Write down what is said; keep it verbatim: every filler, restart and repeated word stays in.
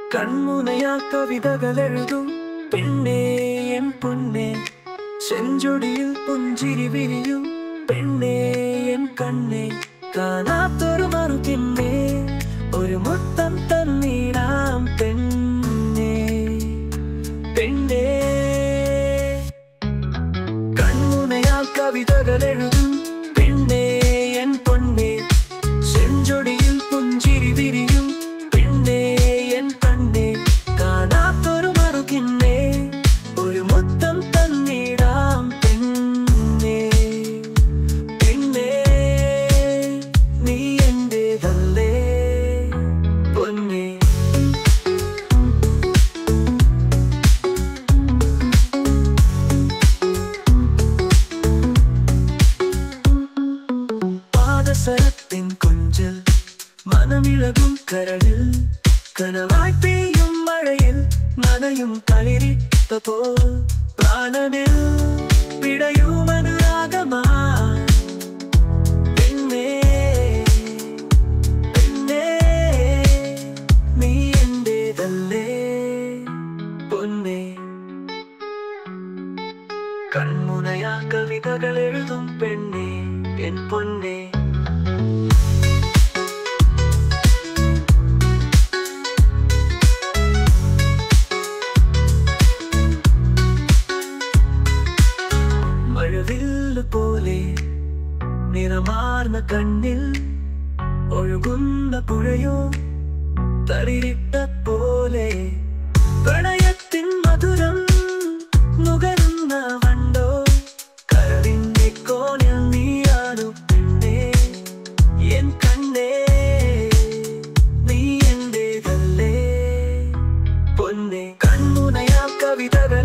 കൺമുനയാ കവിതകളെഴുതും പെണ്ണേ എൻ പൊന്നേ, ചെഞ്ചൊടിയിൽ പുഞ്ചിരി വിരിയും പെണ്ണേ എൻ കണ്ണേ, കാണാത്തൊരു മറുകിന്നേ ഒരു മുത്തം തന്നിടാം പെണ്ണേ പെണ്ണേ. കൺമുനയാ കവിതകളെഴുതും പെണ്ണേ എൻ പൊന്നേ, ചെഞ്ചൊടിയിൽ പുഞ്ചിരി വിരിയും പെണ്ണേ എൻ കണ്ണേ, കാണാത്തൊരു മറുകിന്നേ ഒരു മുത്തം തന്നിടാം പെണ്ണേ പെണ്ണേ. നീ എന്റേതല്ലേ പൊന്നേ. പാദസരത്തിൻ കൊഞ്ചൽ മനമിളകും കരളിൽ, കനവായി പെയ്യും മഴയിൽ നനയും കളിരിത്ത പോൽ, പ്രാണനിൽ പിടയും അനുരാഗമായി പെണ്ണേ പെണ്ണേ. നീ എന്റേതല്ലേ പൊന്നേ. കൺമുനയാ കവിതകളെഴുതും പെണ്ണേ എൻ പൊന്നേ. മഴവില്ല് പോലെ നിറമാർന്ന കണ്ണിൽ ഒഴുകുന്ന പുഴയോ തളിരിട്ട പോലെ, പ്രണയത്തിൻ മധുരം നുകരുന്ന വണ്ടോ, കരളിന്റെ കോണിൽ നീയാണു പെണ്ണേ എൻ കണ്ണേ. നീ എന്റേതല്ലേ പൊന്നേ. കൺമുനയാ കവിതകൾ